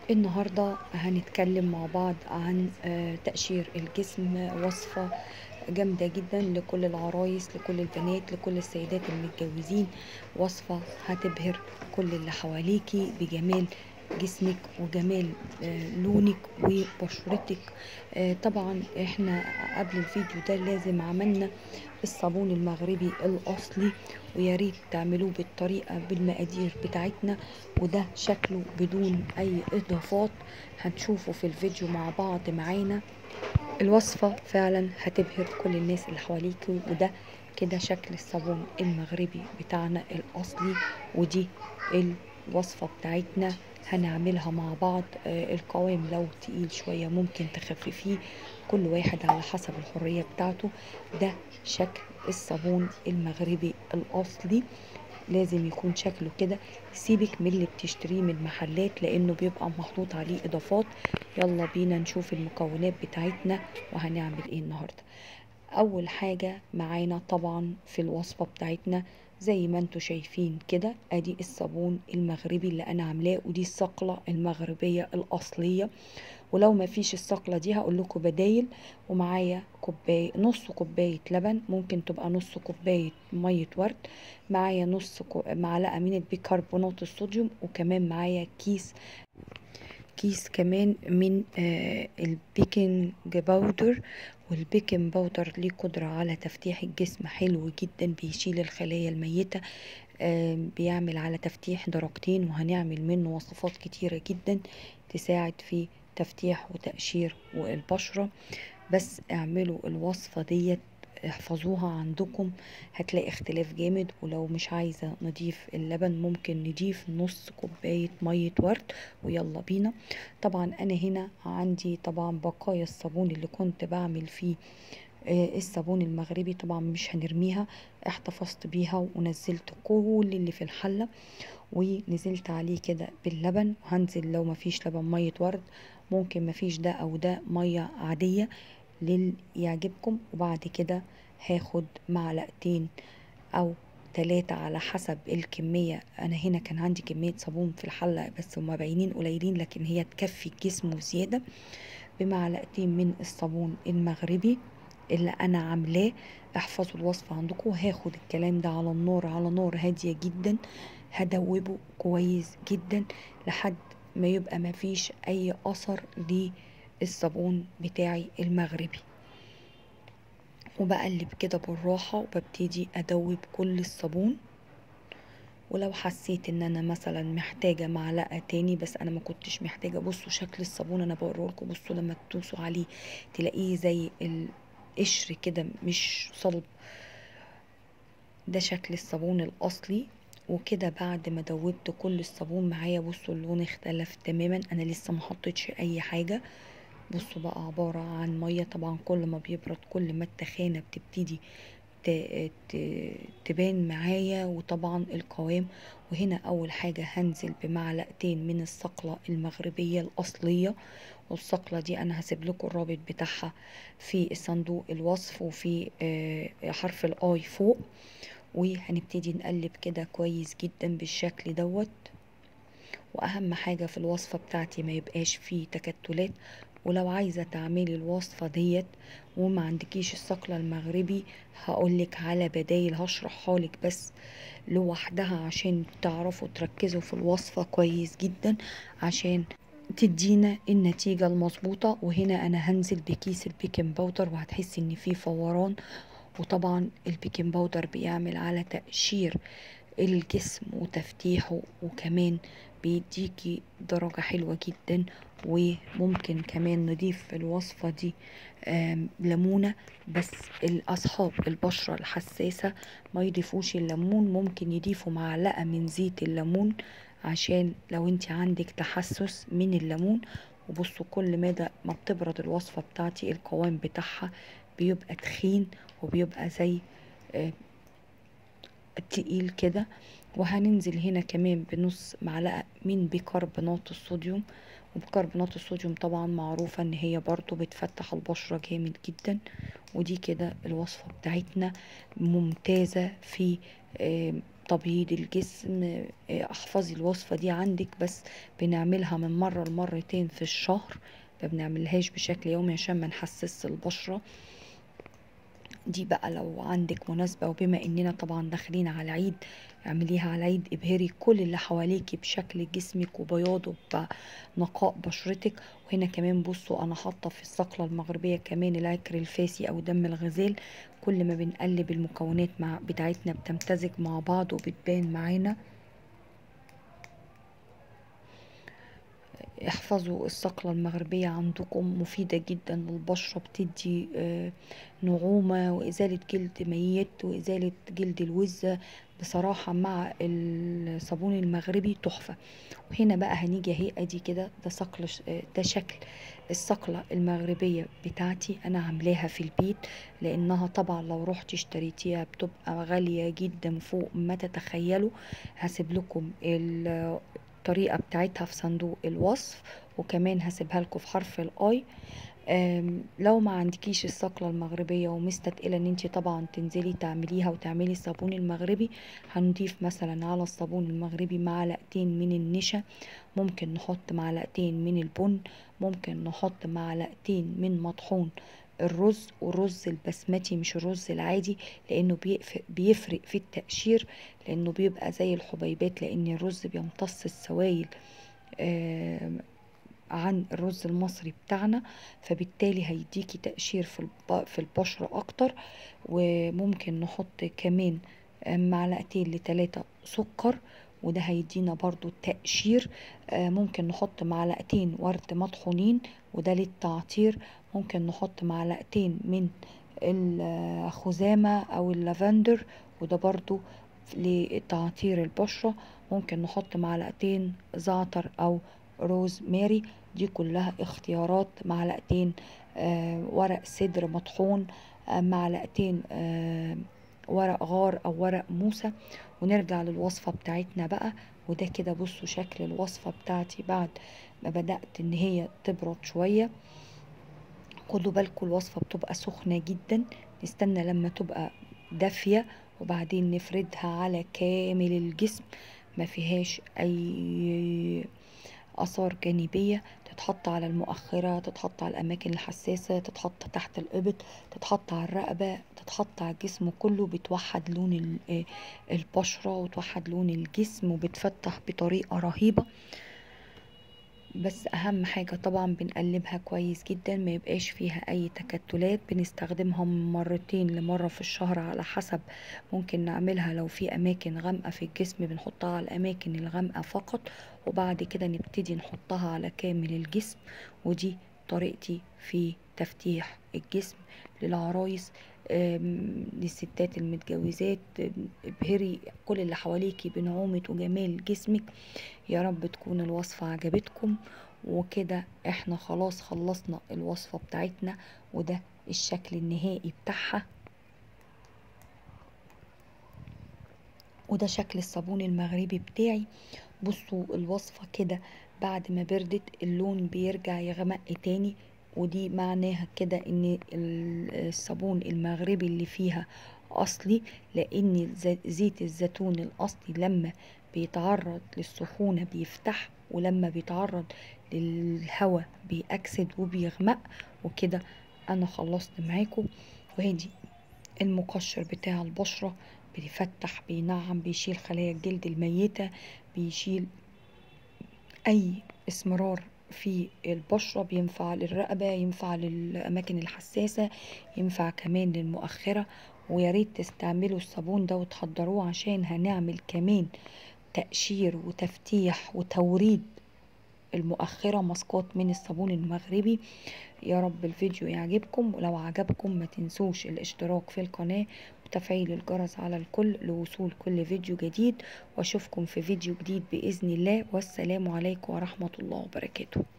النهاردة هنتكلم مع بعض عن تقشير الجسم، وصفة جامدة جدا لكل العرايس، لكل البنات، لكل السيدات المتجوزين. وصفة هتبهر كل اللي حواليكي بجمال جسمك وجمال لونك وبشرتك. طبعا احنا قبل الفيديو ده لازم عملنا الصابون المغربي الأصلي، وياريت تعملوه بالطريقة بالمقادير بتاعتنا، وده شكله بدون أي إضافات. هنشوفه في الفيديو مع بعض معانا. الوصفة فعلا هتبهر كل الناس اللي حواليكي، وده كده شكل الصابون المغربي بتاعنا الأصلي. ودي الوصفة بتاعتنا هنعملها مع بعض. القوام لو تقيل شوية ممكن تخففيه، كل واحد على حسب الحرية بتاعته. ده شكل الصابون المغربي الأصلي، لازم يكون شكله كده. سيبك من اللي بتشتريه من المحلات لانه بيبقى محطوط عليه اضافات. يلا بينا نشوف المكونات بتاعتنا وهنعمل ايه النهارده. اول حاجة معانا طبعا في الوصفة بتاعتنا زي ما انتوا شايفين كده، ادي الصابون المغربي اللي انا عاملاه، ودي الصقلة المغربية الاصلية. ولو ما فيش الصقلة دي هقول لكم بدايل. ومعايا كوباية، نص كوباية لبن، ممكن تبقى نص كوباية مية ورد. معايا معلقة من البيكربونات الصوديوم، وكمان معايا كيس كمان من البيكنج باودر. والبيكنج باودر ليه قدرة على تفتيح الجسم حلو جدا، بيشيل الخلايا الميتة، بيعمل على تفتيح درجتين، وهنعمل منه وصفات كتيرة جدا تساعد في تفتيح وتقشير والبشرة. بس اعملوا الوصفة ديت، احفظوها عندكم، هتلاقي اختلاف جامد. ولو مش عايزة نضيف اللبن ممكن نضيف نص كوباية مية ورد. ويلا بينا. طبعا انا هنا عندي طبعا بقايا الصابون اللي كنت بعمل فيه الصابون المغربي، طبعا مش هنرميها، احتفظت بيها ونزلت كل اللي في الحلة، ونزلت عليه كده باللبن. هنزل لو مفيش لبن مية ورد، ممكن مفيش ده او ده مية عادية للي يعجبكم. وبعد كده هاخد معلقتين او 3 على حسب الكمية. انا هنا كان عندي كمية صابون في الحلة بس هما باينين قليلين، لكن هي تكفي الجسم وزيادة. بمعلقتين من الصابون المغربي اللي انا عاملاه. احفظوا الوصفة عندكم. هاخد الكلام ده على النار، على نار هادية جدا، هدوبه كويس جدا لحد ما يبقى مفيش اي اثر للصابون بتاعي المغربي. وبقلب كده بالراحة، وببتدي ادوب كل الصابون. ولو حسيت ان انا مثلا محتاجة معلقة تاني، بس انا ما كنتش محتاجة. بصوا شكل الصابون انا بوريهولكم، بصوا لما تدوسوا عليه تلاقيه زي القشر كده مش صلب. ده شكل الصابون الاصلي. وكده بعد ما دوبت كل الصابون معايا، بصوا اللون اختلف تماما، انا لسه ما حطيتش اي حاجة. بصوا بقى عبارة عن مية. طبعا كل ما بيبرد كل ما التخانة بتبتدي تبان معايا، وطبعا القوام. وهنا اول حاجة هنزل بمعلقتين من الصقلة المغربية الاصلية. والصقلة دي انا هسيب لكم الرابط بتاعها في صندوق الوصف، وفي حرف الاي فوق. وهنبتدي نقلب كده كويس جدا بالشكل دوت. واهم حاجة في الوصفة بتاعتي ما يبقاش فيه تكتلات. ولو عايزة تعملي الوصفة ديت وما عندكيش الصقلة المغربي، هقولك على بدايل هشرحها لك بس لوحدها عشان تعرفوا تركزوا في الوصفة كويس جدا، عشان تدينا النتيجة المظبوطة. وهنا انا هنزل بكيس البيكنج باودر، وهتحسي ان فيه فوران. وطبعا البيكنج باودر بيعمل على تقشير الجسم وتفتيحه، وكمان بيديكي درجة حلوة جدا. وممكن كمان نضيف في الوصفة دي ليمونة، بس الأصحاب البشرة الحساسة ما يضيفوش الليمون، ممكن يضيفوا معلقة من زيت الليمون عشان لو انت عندك تحسس من الليمون. وبصوا كل ما بتبرد الوصفة بتاعتي القوام بتاعها بيبقى تخين، وبيبقى زي تقيل كده. وهننزل هنا كمان بنص معلقة من بيكربونات الصوديوم. وبيكربونات الصوديوم طبعا معروفة ان هي برضو بتفتح البشرة جامد جدا. ودي كده الوصفة بتاعتنا ممتازة في تبييض الجسم. احفظي الوصفة دي عندك، بس بنعملها من مرة لمرتين في الشهر، ما بنعملهاش بشكل يومي عشان ما نحسس البشرة. دي بقى لو عندك مناسبة، وبما اننا طبعا داخلين على عيد، اعمليها على عيد، ابهري كل اللي حواليكي بشكل جسمك وبياضه بنقاء بشرتك. وهنا كمان بصوا انا حاطه في الصقلة المغربية كمان العكر الفاسي او دم الغزال. كل ما بنقلب المكونات بتاعتنا بتمتزج مع بعض وبتبان معانا. احفظوا الصقلة المغربية عندكم، مفيدة جدا للبشرة، بتدي نعومة وإزالة جلد ميت وإزالة جلد الوزة بصراحة مع الصابون المغربي تحفة. وهنا بقى هنيجي اهي ادي كده، ده صقل ده شكل الصقلة المغربية بتاعتي، انا عاملاها في البيت، لانها طبعا لو رحت اشتريتيها بتبقى غالية جدا فوق ما تتخيلوا. هسيب لكم الطريقة بتاعتها في صندوق الوصف، وكمان هسيبها لكم في حرف الاي. لو ما عندكيش الصقلة المغربية ومستتقلة ان انت طبعا تنزلي تعمليها وتعملي الصابون المغربي، هنضيف مثلا على الصابون المغربي معلقتين من النشا، ممكن نحط معلقتين من البن، ممكن نحط معلقتين من مطحون الرز، والرز البسمتي مش الرز العادي، لانه بيفرق في التقشير، لانه بيبقى زي الحبيبات، لان الرز بيمتص السوائل عن الرز المصري بتاعنا، فبالتالي هيديكي تقشير في البشرة اكتر. وممكن نحط كمان معلقتين لتلاتة سكر، وده هيدينا برضو تقشير. ممكن نحط معلقتين ورد مطحونين، وده للتعطير. ممكن نحط معلقتين من الخزامة او اللافندر، وده برضو لتعطير البشرة. ممكن نحط معلقتين زعتر او روز ماري، دي كلها اختيارات. معلقتين ورق سدر مطحون، معلقتين ورق غار او ورق موسى. ونرجع للوصفة بتاعتنا بقى. وده كده بصوا شكل الوصفة بتاعتي بعد ما بدأت ان هي تبرد شوية. خدوا بالكم الوصفة بتبقى سخنة جدا، نستنى لما تبقى دافية وبعدين نفردها على كامل الجسم، ما فيهاش اي آثار جانبية. تتحط على المؤخرة، تتحط على الأماكن الحساسة، تتحط تحت الإبط، تتحط على الرقبة، تتحط على الجسم كله، بتوحد لون البشرة وتوحد لون الجسم وبتفتح بطريقة رهيبة. بس اهم حاجة طبعا بنقلبها كويس جدا، ما يبقاش فيها اي تكتلات. بنستخدمها من مرتين لمرة في الشهر على حسب. ممكن نعملها لو في اماكن غامقة في الجسم بنحطها على الاماكن الغامقة فقط، وبعد كده نبتدي نحطها على كامل الجسم. ودي طريقتي في تفتيح الجسم للعرايس. للستات المتجوزات، ابهري كل اللي حواليكي بنعومة وجمال جسمك. يا رب تكون الوصفة عجبتكم. وكده احنا خلاص خلصنا الوصفة بتاعتنا، وده الشكل النهائي بتاعها، وده شكل الصابون المغربي بتاعي. بصوا الوصفة كده بعد ما بردت اللون بيرجع يغمق تاني، ودي معناها كده ان الصابون المغربي اللي فيها اصلي، لان زيت الزيتون الاصلي لما بيتعرض للسخونة بيفتح، ولما بيتعرض للهواء بيأكسد وبيغمق. وكده انا خلصت معاكم. وهدي المقشر بتاع البشرة، بيفتح بينعم بيشيل خلايا الجلد الميتة، بيشيل اي اسمرار في البشرة، بينفع للرقبة، ينفع للأماكن الحساسة، ينفع كمان للمؤخرة. وياريت تستعملوا الصابون ده وتحضروه، عشان هنعمل كمان تقشير وتفتيح وتوريد المؤخرة ماسكات من الصابون المغربي. يا رب الفيديو يعجبكم، ولو عجبكم ما تنسوش الاشتراك في القناة وتفعيل الجرس على الكل لوصول كل فيديو جديد. واشوفكم في فيديو جديد بإذن الله، والسلام عليكم ورحمة الله وبركاته.